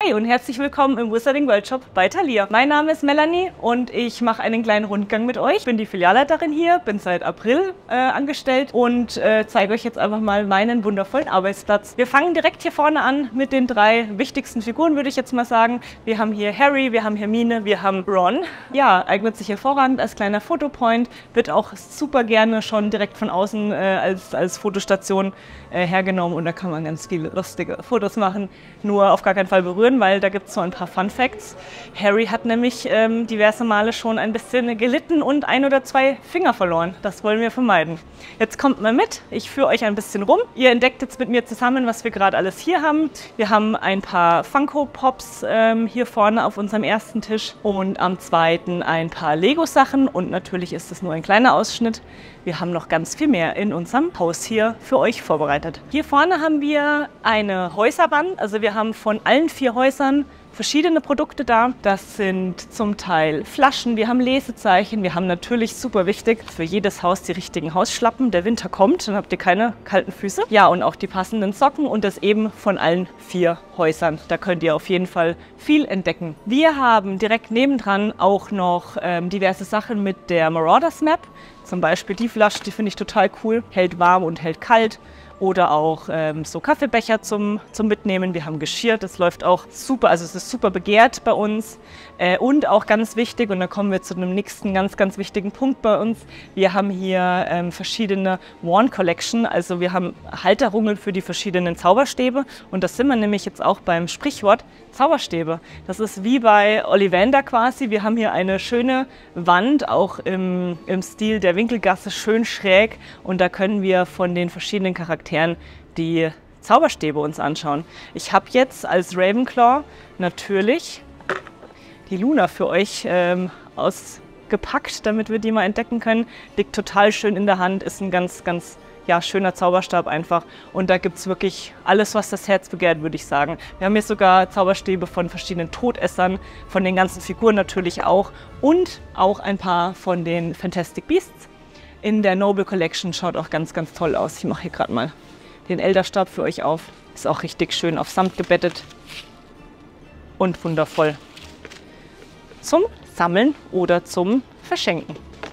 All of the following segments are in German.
Hey und herzlich willkommen im Wizarding World Shop bei Thalia. Mein Name ist Melanie und ich mache einen kleinen Rundgang mit euch. Ich bin die Filialleiterin hier, bin seit April angestellt und zeige euch jetzt einfach mal meinen wundervollen Arbeitsplatz. Wir fangen direkt hier vorne an mit den drei wichtigsten Figuren, würde ich jetzt mal sagen. Wir haben hier Harry, wir haben Hermine, wir haben Ron. Ja, eignet sich hervorragend als kleiner Fotopoint, wird auch super gerne schon direkt von außen als Fotostation hergenommen und da kann man ganz viele lustige Fotos machen. Nur auf gar keinen Fall berühren, weil da gibt es so ein paar Fun Facts. Harry hat nämlich diverse Male schon ein bisschen gelitten und 1 oder 2 Finger verloren. Das wollen wir vermeiden. Jetzt kommt mal mit, ich führe euch ein bisschen rum. Ihr entdeckt jetzt mit mir zusammen, was wir gerade alles hier haben. Wir haben ein paar Funko Pops hier vorne auf unserem ersten Tisch und am zweiten ein paar Lego-Sachen und natürlich ist das nur ein kleiner Ausschnitt. Wir haben noch ganz viel mehr in unserem Haus hier für euch vorbereitet. Hier vorne haben wir eine Häuserwand, also wir haben von allen 4 Häusern verschiedene Produkte da. Das sind zum Teil Flaschen, wir haben Lesezeichen, wir haben natürlich, super wichtig, für jedes Haus die richtigen Hausschlappen. Der Winter kommt, dann habt ihr keine kalten Füße. Ja, und auch die passenden Socken und das eben von allen 4 Häusern. Da könnt ihr auf jeden Fall viel entdecken. Wir haben direkt nebendran auch noch diverse Sachen mit der Marauders Map. Zum Beispiel die Flasche, die finde ich total cool, hält warm und hält kalt. Oder auch so Kaffeebecher zum Mitnehmen. Wir haben Geschirr, das läuft auch super, also es ist super begehrt bei uns. Und auch ganz wichtig, und da kommen wir zu einem nächsten ganz wichtigen Punkt bei uns. Wir haben hier verschiedene Wand Collection, also wir haben Halterungen für die verschiedenen Zauberstäbe. Und das sind wir nämlich jetzt auch beim Sprichwort Zauberstäbe. Das ist wie bei Ollivander quasi. Wir haben hier eine schöne Wand, auch im Stil der Winkelgasse, schön schräg. Und da können wir von den verschiedenen Charakteren die Zauberstäbe uns anschauen. Ich habe jetzt als Ravenclaw natürlich die Luna für euch ausgepackt, damit wir die mal entdecken können. Liegt total schön in der Hand, ist ein ganz schöner Zauberstab einfach. Und da gibt es wirklich alles, was das Herz begehrt, würde ich sagen. Wir haben hier sogar Zauberstäbe von verschiedenen Todessern, von den ganzen Figuren natürlich auch und auch ein paar von den Fantastic Beasts. In der Noble Collection schaut auch ganz toll aus. Ich mache hier gerade mal den Elderstab für euch auf. Ist auch richtig schön auf Samt gebettet und wundervoll zum Sammeln oder zum Verschenken.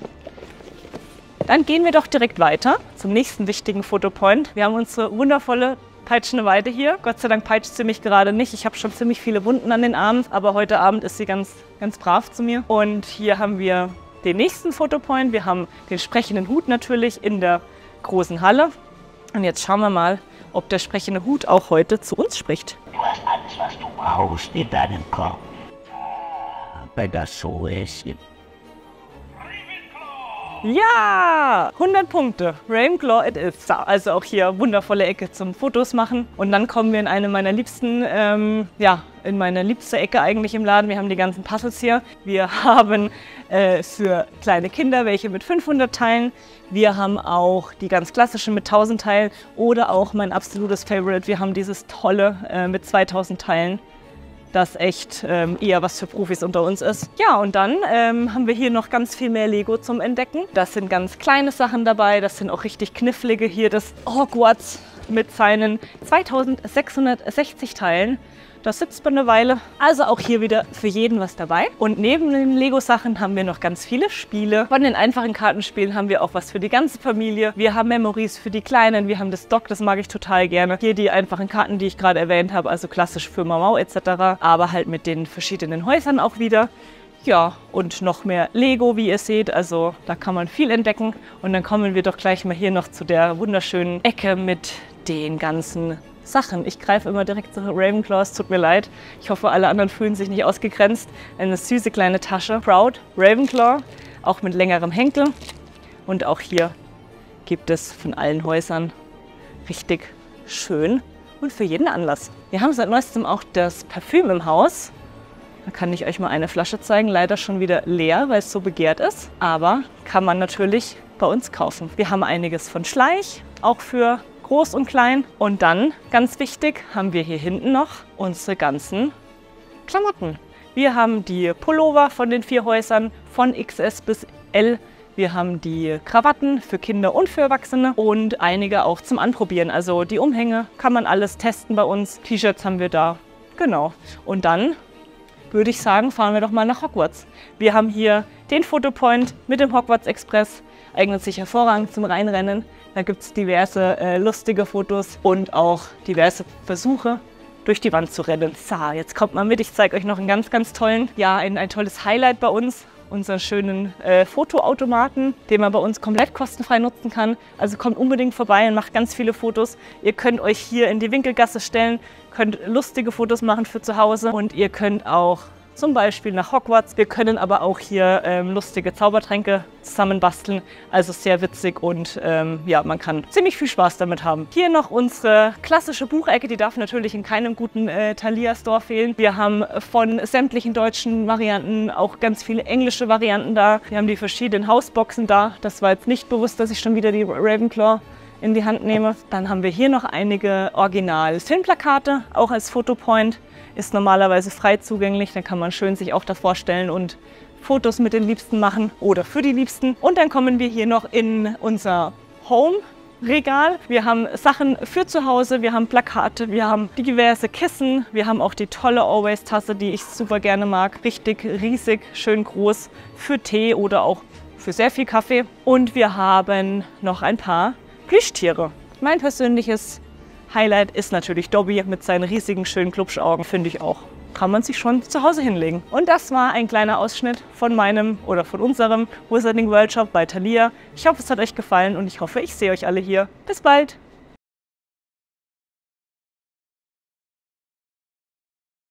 Dann gehen wir doch direkt weiter zum nächsten wichtigen Fotopoint. Wir haben unsere wundervolle peitschende Weide hier. Gott sei Dank peitscht sie mich gerade nicht. Ich habe schon ziemlich viele Wunden an den Armen, aber heute Abend ist sie ganz brav zu mir. Und hier haben wir den nächsten Fotopoint. Wir haben den sprechenden Hut natürlich in der großen Halle. Und jetzt schauen wir mal, ob der sprechende Hut auch heute zu uns spricht. Du hast alles, was du brauchst in deinem Kopf. Wenn das so ist. Ja, 100 Punkte. Ravenclaw it is. Also auch hier wundervolle Ecke zum Fotos machen. Und dann kommen wir in eine meiner liebsten, in meine liebste Ecke eigentlich im Laden. Wir haben die ganzen Puzzles hier. Wir haben für kleine Kinder welche mit 500 Teilen. Wir haben auch die ganz klassischen mit 1000 Teilen oder auch mein absolutes Favorite. Wir haben dieses tolle mit 2000 Teilen. Das echt eher was für Profis unter uns ist. Ja, und dann haben wir hier noch ganz viel mehr Lego zum Entdecken. Das sind ganz kleine Sachen dabei, das sind auch richtig knifflige. Hier das Hogwarts mit seinen 2660 Teilen. Das sitzt bei einer Weile. Also auch hier wieder für jeden was dabei. Und neben den Lego-Sachen haben wir noch ganz viele Spiele. Von den einfachen Kartenspielen haben wir auch was für die ganze Familie. Wir haben Memories für die Kleinen. Wir haben das Dock, das mag ich total gerne. Hier die einfachen Karten, die ich gerade erwähnt habe, also klassisch für Mau etc. Aber halt mit den verschiedenen Häusern auch wieder. Ja, und noch mehr Lego, wie ihr seht. Also da kann man viel entdecken. Und dann kommen wir doch gleich mal hier noch zu der wunderschönen Ecke mit den ganzen Sachen. Ich greife immer direkt zu Ravenclaw, es tut mir leid. Ich hoffe, alle anderen fühlen sich nicht ausgegrenzt. Eine süße kleine Tasche. Proud Ravenclaw, auch mit längerem Henkel. Und auch hier gibt es von allen Häusern richtig schön und für jeden Anlass. Wir haben seit neuestem auch das Parfüm im Haus. Da kann ich euch mal eine Flasche zeigen. Leider schon wieder leer, weil es so begehrt ist. Aber kann man natürlich bei uns kaufen. Wir haben einiges von Schleich, auch für groß und klein. Und dann, ganz wichtig, haben wir hier hinten noch unsere ganzen Klamotten. Wir haben die Pullover von den 4 Häusern, von XS bis L. Wir haben die Krawatten für Kinder und für Erwachsene und einige auch zum Anprobieren. Also die Umhänge kann man alles testen bei uns. T-Shirts haben wir da. Genau. Und dann würde ich sagen, fahren wir doch mal nach Hogwarts. Wir haben hier den Fotopoint mit dem Hogwarts Express. Eignet sich hervorragend zum Reinrennen. Da gibt es diverse lustige Fotos und auch diverse Versuche, durch die Wand zu rennen. So, jetzt kommt mal mit. Ich zeige euch noch einen ganz, ganz tollen, ja, ein tolles Highlight bei uns. Unseren schönen Fotoautomaten, den man bei uns komplett kostenfrei nutzen kann. Also kommt unbedingt vorbei und macht ganz viele Fotos. Ihr könnt euch hier in die Winkelgasse stellen, könnt lustige Fotos machen für zu Hause und ihr könnt auch zum Beispiel nach Hogwarts. Wir können aber auch hier lustige Zaubertränke zusammen basteln. Also sehr witzig und ja, man kann ziemlich viel Spaß damit haben. Hier noch unsere klassische Buchecke, die darf natürlich in keinem guten Thalia Store fehlen. Wir haben von sämtlichen deutschen Varianten auch ganz viele englische Varianten da. Wir haben die verschiedenen Hausboxen da. Das war jetzt nicht bewusst, dass ich schon wieder die Ravenclaw in die Hand nehme. Dann haben wir hier noch einige Original-Filmplakate, auch als Fotopoint. Ist normalerweise frei zugänglich, dann kann man schön sich auch davor stellen und Fotos mit den Liebsten machen oder für die Liebsten. Und dann kommen wir hier noch in unser Home-Regal. Wir haben Sachen für zu Hause, wir haben Plakate, wir haben diverse Kissen, wir haben auch die tolle Always-Tasse, die ich super gerne mag. Richtig riesig, schön groß für Tee oder auch für sehr viel Kaffee. Und wir haben noch ein paar Plüschtiere. Mein persönliches Highlight ist natürlich Dobby mit seinen riesigen, schönen Klubschaugen, finde ich auch. Kann man sich schon zu Hause hinlegen. Und das war ein kleiner Ausschnitt von meinem oder von unserem Wizarding World Shop bei Thalia. Ich hoffe, es hat euch gefallen und ich hoffe, ich sehe euch alle hier. Bis bald!